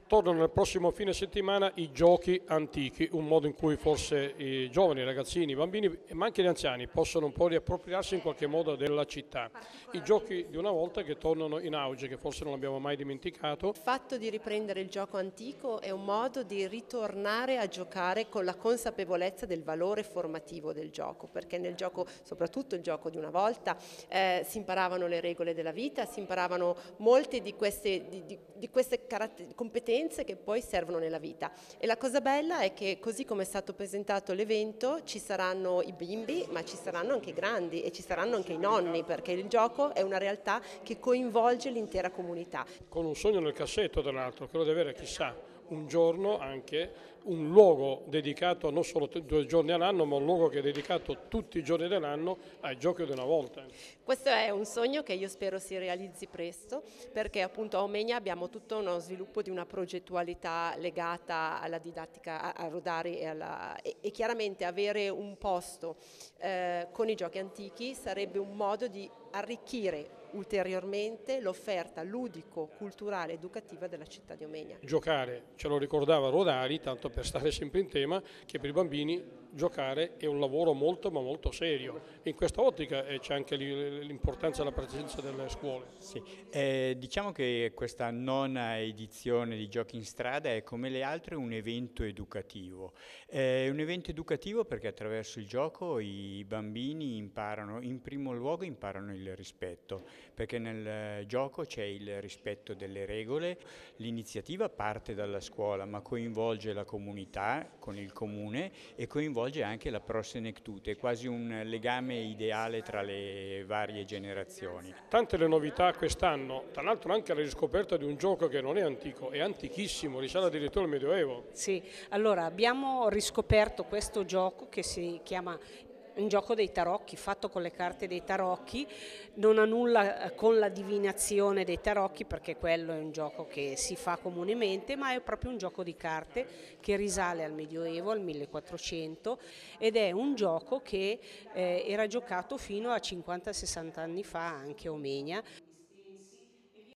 Tornano nel prossimo fine settimana i giochi antichi, un modo in cui forse i giovani, i ragazzini, i bambini, ma anche gli anziani possono un po' riappropriarsi in qualche modo della città. I giochi di una volta che tornano in auge, che forse non abbiamo mai dimenticato. Il fatto di riprendere il gioco antico è un modo di ritornare a giocare con la consapevolezza del valore formativo del gioco, perché nel gioco, soprattutto il gioco di una volta, si imparavano le regole della vita, si imparavano molte di queste competenze che poi servono nella vita. E la cosa bella è che, così come è stato presentato l'evento, ci saranno i bimbi, ma ci saranno anche i grandi e ci saranno anche i nonni, perché il gioco è una realtà che coinvolge l'intera comunità. Con un sogno nel cassetto, tra l'altro, quello di avere, chissà, un giorno anche un luogo dedicato non solo 2 giorni all'anno, ma un luogo che è dedicato tutti i giorni dell'anno ai giochi di una volta. Questo è un sogno che io spero si realizzi presto, perché appunto a Omegna abbiamo tutto uno sviluppo di una progettualità legata alla didattica a Rodari e chiaramente avere un posto con i giochi antichi sarebbe un modo di arricchire ulteriormente l'offerta ludico-culturale educativa della città di Omegna. Giocare, ce lo ricordava Rodari, tanto per stare sempre in tema, che per i bambini giocare è un lavoro molto ma molto serio. In questa ottica c'è anche l'importanza della presenza delle scuole. Sì, diciamo che questa nona edizione di Giochi in Strada è, come le altre, un evento educativo. È un evento educativo perché attraverso il gioco i bambini imparano, in primo luogo imparano il rispetto, perché nel gioco c'è il rispetto delle regole. L'iniziativa parte dalla scuola ma coinvolge la comunità con il comune e coinvolge anche la prosenectute, è quasi un legame ideale tra le varie generazioni. Tante le novità quest'anno, tra l'altro anche la riscoperta di un gioco che non è antico, è antichissimo, risale addirittura al Medioevo. Sì, allora abbiamo riscoperto questo gioco che si chiama un gioco dei tarocchi, fatto con le carte dei tarocchi, non ha nulla con la divinazione dei tarocchi, perché quello è un gioco che si fa comunemente, ma è proprio un gioco di carte che risale al Medioevo, al 1400, ed è un gioco che era giocato fino a 50-60 anni fa anche a Omegna.